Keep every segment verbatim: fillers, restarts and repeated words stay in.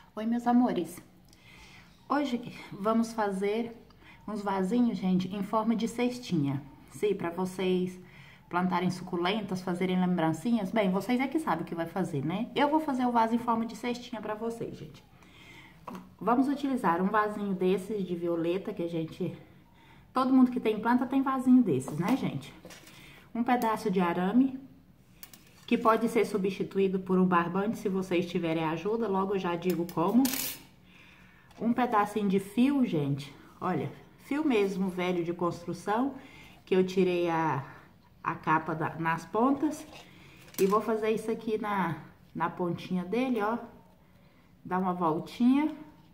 Oi, meus amores. Hoje vamos fazer uns vasinhos, gente, em forma de cestinha. Sim, para vocês plantarem suculentas, fazerem lembrancinhas. Bem, vocês é que sabem o que vai fazer, né? Eu vou fazer o vaso em forma de cestinha para vocês, gente. Vamos utilizar um vasinho desses de violeta, que a gente... Todo mundo que tem planta tem vasinho desses, né, gente? Um pedaço de arame, que pode ser substituído por um barbante se vocês tiverem ajuda, logo eu já digo como. Um pedacinho de fio, gente, olha, fio mesmo velho de construção, que eu tirei a, a capa da, nas pontas. E vou fazer isso aqui na, na pontinha dele, ó. Dar uma voltinha.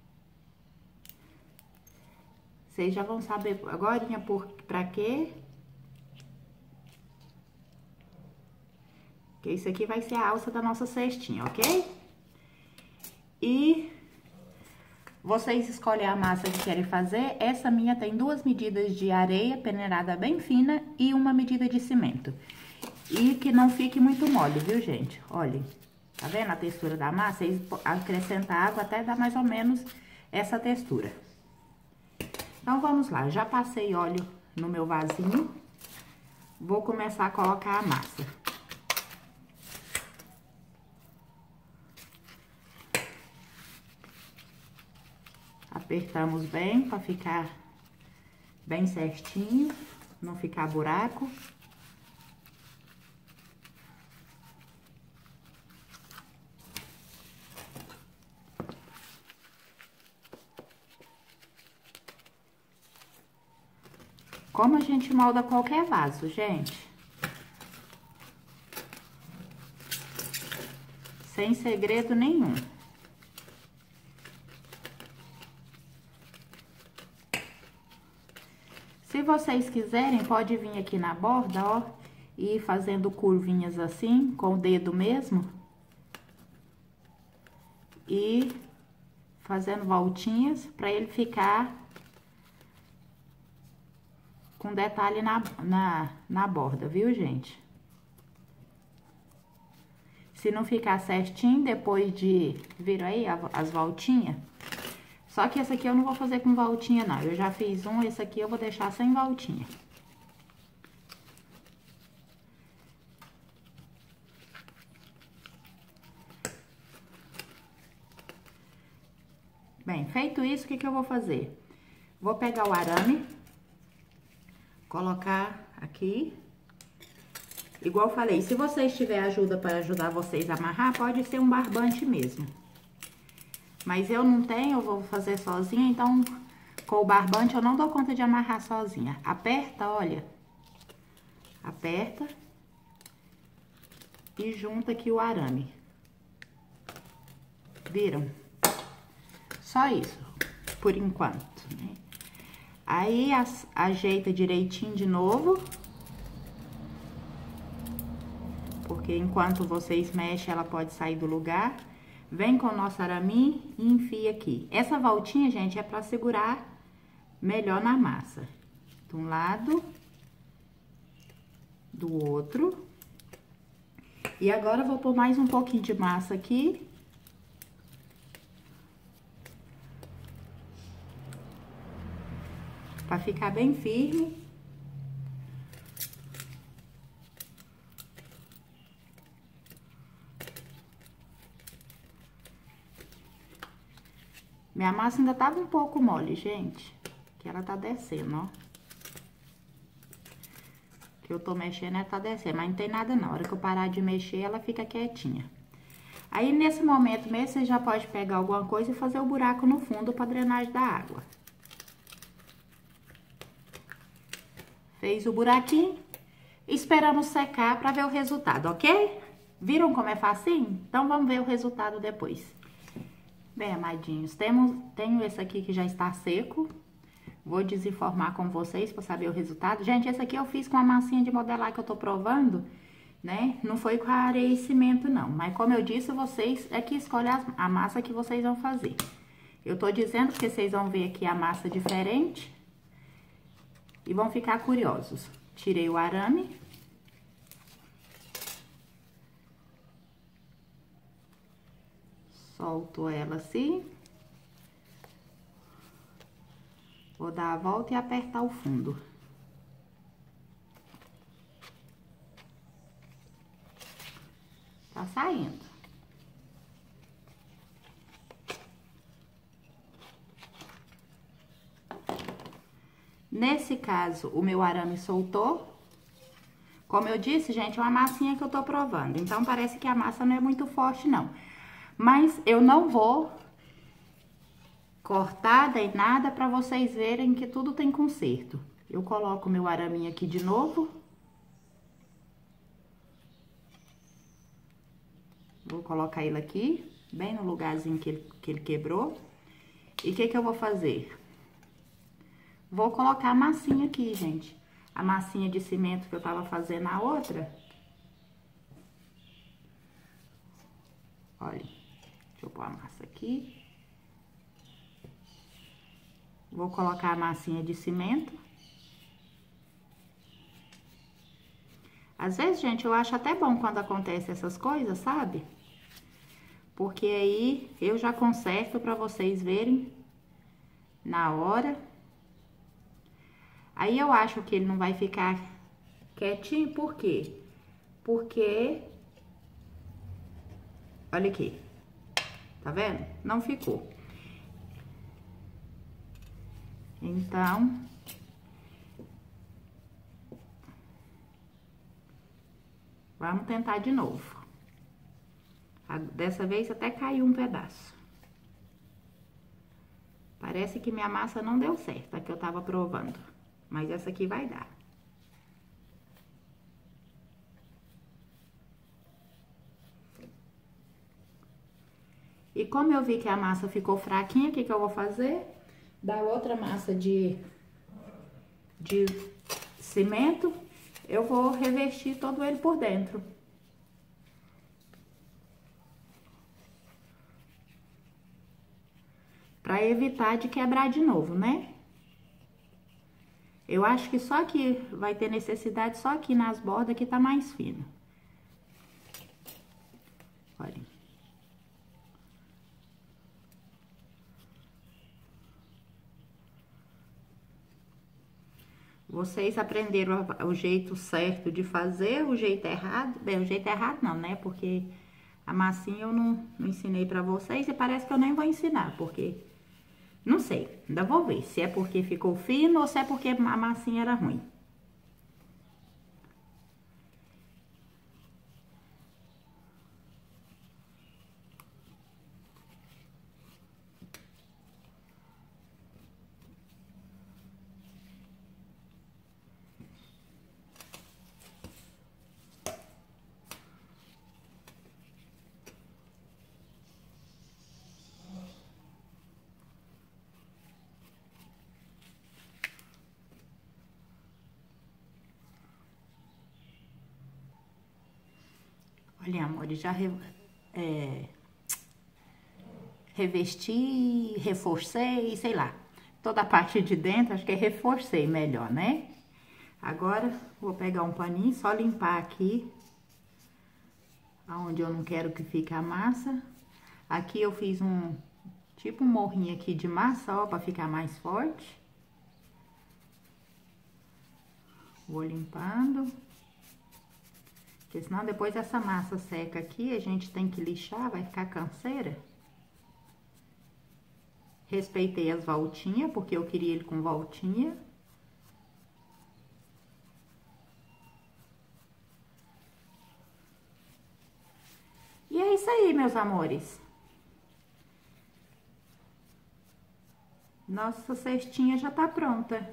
Vocês já vão saber agorinha por, pra quê. Que isso aqui vai ser a alça da nossa cestinha, ok? E vocês escolhem a massa que querem fazer. Essa minha tem duas medidas de areia peneirada bem fina e uma medida de cimento. E que não fique muito mole, viu, gente? Olhem, tá vendo a textura da massa? Vocês acrescentam água até dar mais ou menos essa textura. Então, vamos lá. Já passei óleo no meu vasinho. Vou começar a colocar a massa. Apertamos bem para ficar bem certinho, não ficar buraco. Como a gente molda qualquer vaso, gente. Sem segredo nenhum. Se vocês quiserem, pode vir aqui na borda, ó, e ir fazendo curvinhas assim, com o dedo mesmo. E fazendo voltinhas, pra ele ficar com detalhe na, na, na borda, viu, gente? Se não ficar certinho, depois de... Viram aí as voltinhas? Só que esse aqui eu não vou fazer com voltinha, não. Eu já fiz um, esse aqui eu vou deixar sem voltinha. Bem, feito isso, o que que eu vou fazer? Vou pegar o arame, colocar aqui. Igual eu falei, se vocês tiverem ajuda para ajudar vocês a amarrar, pode ser um barbante mesmo. Mas eu não tenho, eu vou fazer sozinha, então com o barbante eu não dou conta de amarrar sozinha. Aperta, olha. Aperta. E junta aqui o arame. Viram? Só isso, por enquanto, né? Aí as, ajeita direitinho de novo. Porque enquanto vocês mexem, ela pode sair do lugar. Vem com o nosso arame e enfia aqui. Essa voltinha, gente, é pra segurar melhor na massa. De um lado, do outro. E agora eu vou pôr mais um pouquinho de massa aqui. Pra ficar bem firme. Minha massa ainda tava um pouco mole, gente. Que ela tá descendo, ó. Que eu tô mexendo, ela tá descendo. Mas não tem nada não. A hora que eu parar de mexer, ela fica quietinha. Aí, nesse momento mesmo, você já pode pegar alguma coisa e fazer o buraco no fundo pra drenagem da água. Fez o buraquinho. Esperamos secar pra ver o resultado, ok? Viram como é facinho? Então, vamos ver o resultado depois. Bem, amadinhos, temos, tenho esse aqui que já está seco. Vou desenformar com vocês para saber o resultado. Gente, esse aqui eu fiz com a massinha de modelar que eu tô provando, né? Não foi com a areia e cimento, não. Mas como eu disse, vocês é que escolhem a massa que vocês vão fazer. Eu tô dizendo porque vocês vão ver aqui a massa diferente. E vão ficar curiosos. Tirei o arame. solto ela assim. Vou dar a volta e apertar o fundo. Tá saindo. Nesse caso, o meu arame soltou. Como eu disse, gente, é uma massinha que eu tô provando. Então, parece que a massa não é muito forte, não. Mas eu não vou cortar nem nada pra vocês verem que tudo tem conserto. Eu coloco o meu araminho aqui de novo. Vou colocar ele aqui, bem no lugarzinho que ele, que ele quebrou. E o que que eu vou fazer? Vou colocar a massinha aqui, gente. A massinha de cimento que eu tava fazendo na outra. Olha, deixa eu pôr a massa aqui. Vou colocar a massinha de cimento. Às vezes, gente, eu acho até bom quando acontece essas coisas, sabe? Porque aí eu já conserto pra vocês verem na hora. Aí eu acho que ele não vai ficar quietinho, por quê? Porque, olha aqui, tá vendo? Não ficou. Então, vamos tentar de novo. Dessa vez até caiu um pedaço. Parece que minha massa não deu certo, a que eu tava provando. Mas essa aqui vai dar. E como eu vi que a massa ficou fraquinha, o que que eu vou fazer? Da outra massa de, de cimento, eu vou revestir todo ele por dentro. Pra evitar de quebrar de novo, né? Eu acho que só aqui vai ter necessidade, só aqui nas bordas que tá mais fino. Olha. Vocês aprenderam o jeito certo de fazer, o jeito errado. Bem, o jeito errado não, né? Porque a massinha eu não, não ensinei pra vocês e parece que eu nem vou ensinar, porque... Não sei, ainda vou ver se é porque ficou fino ou se é porque a massinha era ruim. Olha, amor, já re, é, revesti, reforcei, sei lá. Toda a parte de dentro, acho que é reforcei melhor, né? Agora, vou pegar um paninho, só limpar aqui, aonde eu não quero que fique a massa. Aqui eu fiz um, tipo um morrinho aqui de massa, ó, pra ficar mais forte. Vou limpando. Porque senão depois essa massa seca aqui, a gente tem que lixar, vai ficar canseira. Respeitei as voltinhas, porque eu queria ele com voltinha. E é isso aí, meus amores. Nossa cestinha já tá pronta.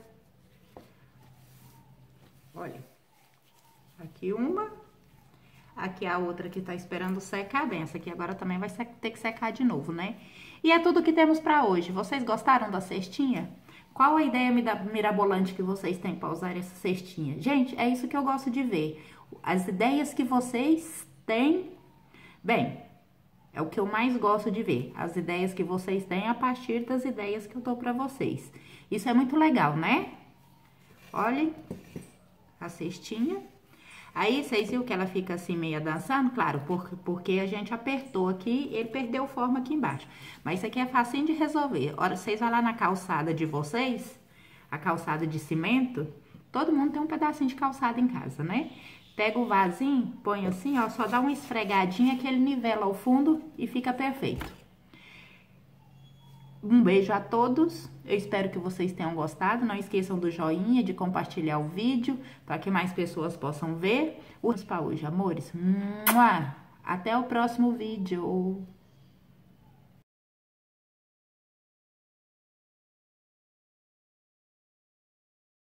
Olha, aqui uma. Aqui a outra que tá esperando secar bem. Essa aqui agora também vai ter que secar de novo, né? E é tudo que temos pra hoje. Vocês gostaram da cestinha? Qual a ideia mirabolante que vocês têm pra usar essa cestinha? Gente, é isso que eu gosto de ver. As ideias que vocês têm... Bem, é o que eu mais gosto de ver. As ideias que vocês têm a partir das ideias que eu dou pra vocês. Isso é muito legal, né? Olhem a cestinha. Aí, vocês viram que ela fica assim meia dançando? Claro, porque, porque a gente apertou aqui, ele perdeu forma aqui embaixo. Mas isso aqui é facinho de resolver. Ora, vocês vão lá na calçada de vocês, a calçada de cimento, todo mundo tem um pedacinho de calçada em casa, né? Pega o vasinho, põe assim, ó, só dá uma esfregadinha que ele nivela o fundo e fica perfeito. Um beijo a todos, eu espero que vocês tenham gostado, não esqueçam do joinha, de compartilhar o vídeo, para que mais pessoas possam ver. Ursos para hoje, amores. Até o próximo vídeo.